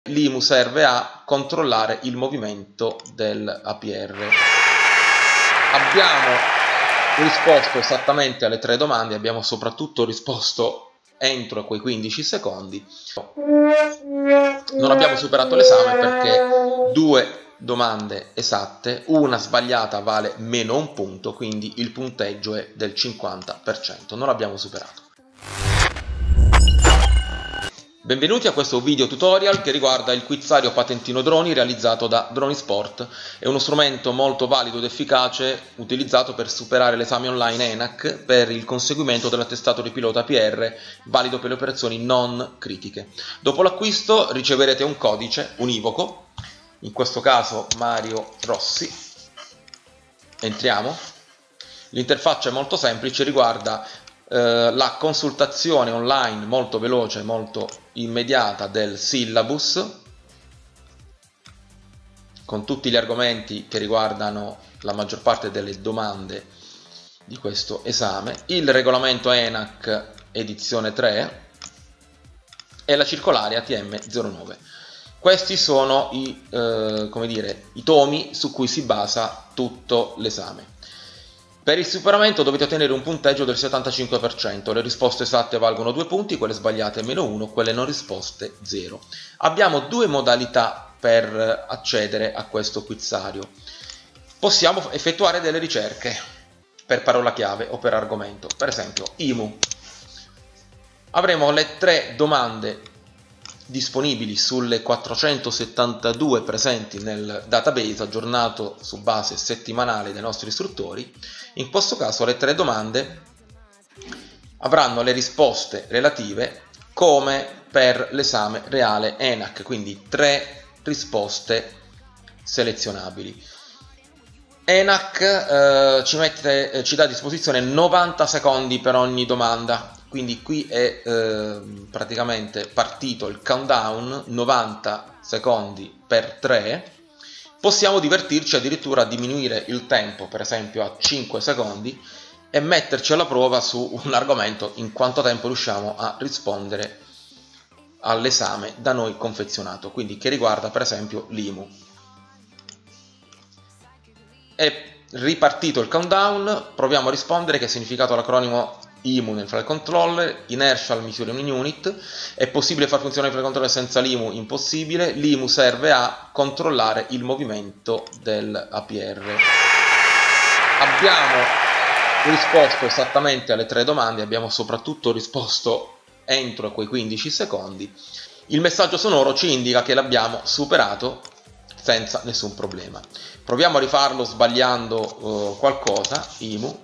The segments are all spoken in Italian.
L'IMU serve a controllare il movimento dell'APR. Abbiamo risposto esattamente alle 3 domande, abbiamo soprattutto risposto entro quei 15 secondi. Non abbiamo superato l'esame perché 2 domande esatte, una sbagliata vale meno un punto, quindi il punteggio è del 50%. Non l'abbiamo superato. Benvenuti a questo video tutorial che riguarda il quizzario patentino droni realizzato da Dronisport. È uno strumento molto valido ed efficace utilizzato per superare l'esame online ENAC per il conseguimento dell'attestato di pilota APR valido per le operazioni non critiche. Dopo l'acquisto riceverete un codice univoco, in questo caso Mario Rossi. Entriamo. L'interfaccia è molto semplice, riguarda la consultazione online molto veloce, molto immediata del syllabus con tutti gli argomenti che riguardano la maggior parte delle domande di questo esame, il regolamento ENAC edizione 3 e la circolare ATM 09. Questi sono i tomi su cui si basa tutto l'esame. Per il superamento dovete ottenere un punteggio del 75%, le risposte esatte valgono 2 punti, quelle sbagliate meno 1, quelle non risposte 0. Abbiamo 2 modalità per accedere a questo quizzario. Possiamo effettuare delle ricerche per parola chiave o per argomento, per esempio IMU. Avremo le 3 domande disponibili sulle 472 presenti nel database aggiornato su base settimanale dai nostri istruttori. In questo caso le 3 domande avranno le risposte relative come per l'esame reale ENAC, quindi 3 risposte selezionabili. ENAC ci dà a disposizione 90 secondi per ogni domanda. Quindi qui è praticamente partito il countdown, 90 secondi per 3. Possiamo divertirci addirittura a diminuire il tempo, per esempio a 5 secondi, e metterci alla prova su un argomento in quanto tempo riusciamo a rispondere all'esame da noi confezionato, quindi che riguarda per esempio l'IMU. È ripartito il countdown, proviamo a rispondere. Che significato l'acronimo IMU nel file controller? Inertial Measuring Unit. È possibile far funzionare il file controller senza l'IMU? Impossibile. L'IMU serve a controllare il movimento dell'APR. Abbiamo risposto esattamente alle 3 domande, abbiamo soprattutto risposto entro quei 15 secondi. Il messaggio sonoro ci indica che l'abbiamo superato senza nessun problema. Proviamo a rifarlo sbagliando qualcosa. IMU,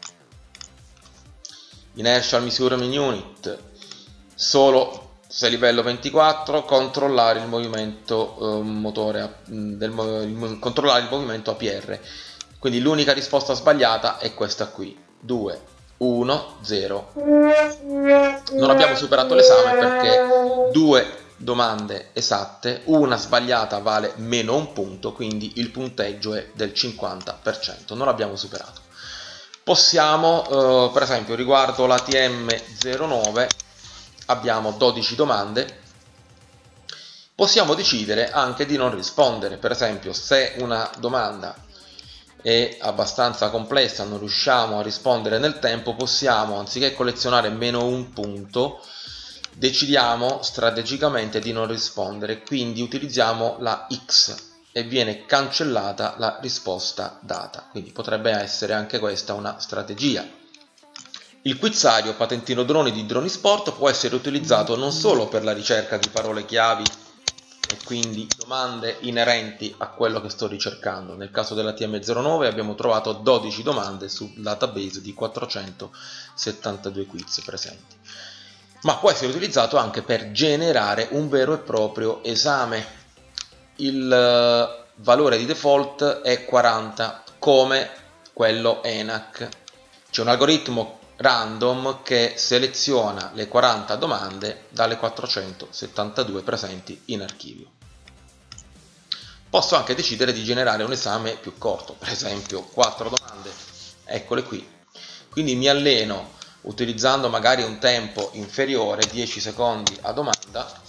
Inertial Measuring Unit, solo se livello 24, controllare il movimento controllare il movimento APR. Quindi l'unica risposta sbagliata è questa qui, 2, 1, 0. Non abbiamo superato l'esame perché 2 domande esatte, una sbagliata vale meno un punto, quindi il punteggio è del 50%. Non l'abbiamo superato. Possiamo, per esempio, riguardo l'ATM 09, abbiamo 12 domande, possiamo decidere anche di non rispondere. Per esempio, se una domanda è abbastanza complessa, non riusciamo a rispondere nel tempo, possiamo, anziché collezionare meno un punto, decidiamo strategicamente di non rispondere, quindi utilizziamo la X e viene cancellata la risposta data. Quindi potrebbe essere anche questa una strategia. Il quizzario patentino droni di Dronisport può essere utilizzato non solo per la ricerca di parole chiavi e quindi domande inerenti a quello che sto ricercando. Nel caso dell'ATM09 abbiamo trovato 12 domande sul database di 472 quiz presenti. Ma può essere utilizzato anche per generare un vero e proprio esame. Il valore di default è 40, come quello ENAC. C'è un algoritmo random che seleziona le 40 domande dalle 472 presenti in archivio. Posso anche decidere di generare un esame più corto, per esempio 4 domande, eccole qui. Quindi mi alleno utilizzando magari un tempo inferiore, 10 secondi a domanda,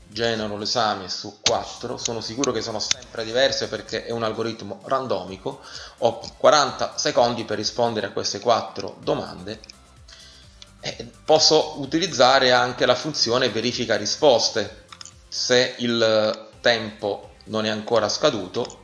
genero l'esame su 4, sono sicuro che sono sempre diverse perché è un algoritmo randomico, ho 40 secondi per rispondere a queste 4 domande e posso utilizzare anche la funzione verifica risposte. Se il tempo non è ancora scaduto,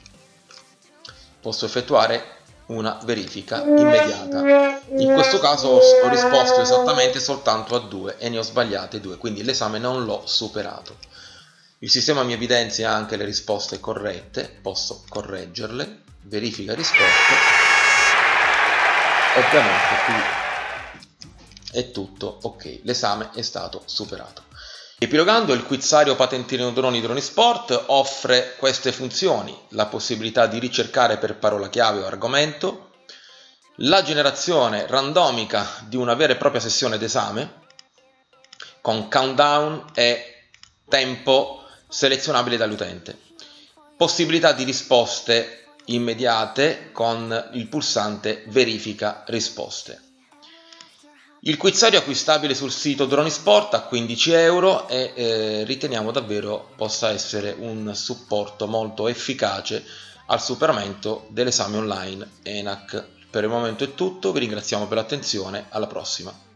posso effettuare una verifica immediata. In questo caso ho risposto esattamente soltanto a 2 e ne ho sbagliate 2, quindi l'esame non l'ho superato. Il sistema mi evidenzia anche le risposte corrette, posso correggerle, verifica risposte, ovviamente qui è tutto ok, l'esame è stato superato. Epilogando, il quizzario Patentino Droni Sport offre queste funzioni: la possibilità di ricercare per parola chiave o argomento, la generazione randomica di una vera e propria sessione d'esame con countdown e tempo selezionabile dall'utente, possibilità di risposte immediate con il pulsante verifica risposte. Il quizzario è acquistabile sul sito Droni Sport a 15 euro e riteniamo davvero possa essere un supporto molto efficace al superamento dell'esame online ENAC. Per il momento è tutto, vi ringraziamo per l'attenzione, alla prossima.